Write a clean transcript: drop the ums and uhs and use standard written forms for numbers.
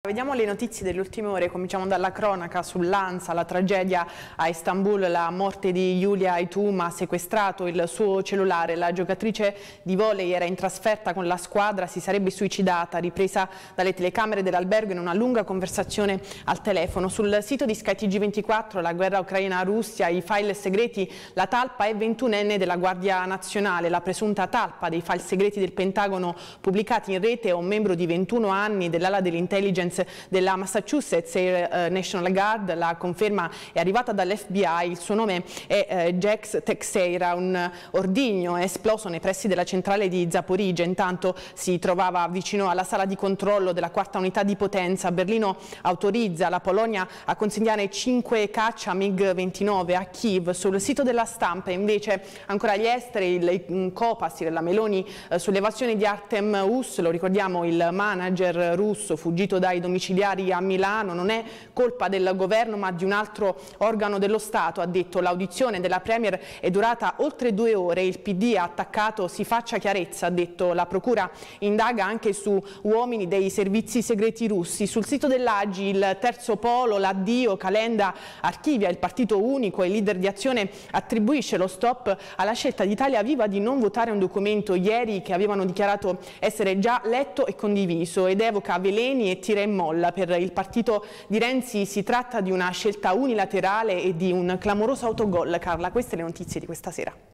Vediamo le notizie delle ultime ore, cominciamo dalla cronaca sull'Ansa, la tragedia a Istanbul, la morte di Yulia Aytun ha sequestrato il suo cellulare, la giocatrice di volley era in trasferta con la squadra, si sarebbe suicidata, ripresa dalle telecamere dell'albergo in una lunga conversazione al telefono. Sul sito di Sky TG24, la guerra ucraina-Russia, i file segreti, la talpa è 21enne della Guardia Nazionale, la presunta talpa dei file segreti del Pentagono pubblicati in rete è un membro di 21 anni dell'ala dell'intelligence della Massachusetts Air National Guard. La conferma è arrivata dall'FBI, il suo nome è Jax Teixeira, un ordigno è esploso nei pressi della centrale di Zaporizhzhia, intanto si trovava vicino alla sala di controllo della quarta unità di potenza. Berlino autorizza la Polonia a consegnare 5 caccia MiG-29 a Kiev. Sul sito della Stampa invece ancora gli esteri, il Copasir, la Meloni sull'evasione di Artem Uss, lo ricordiamo il manager russo fuggito dai domiciliari a Milano, non è colpa del governo ma di un altro organo dello Stato, ha detto. L'audizione della Premier è durata oltre 2 ore, il PD ha attaccato, si faccia chiarezza, ha detto. La procura indaga anche su uomini dei servizi segreti russi. Sul sito dell'Agi il terzo polo, l'addio, Calenda archivia il partito unico e il leader di Azione attribuisce lo stop alla scelta di Italia Viva di non votare un documento ieri che avevano dichiarato essere già letto e condiviso, ed evoca veleni e tira e molla. Per il partito di Renzi si tratta di una scelta unilaterale e di un clamoroso autogol. Carla, queste le notizie di questa sera.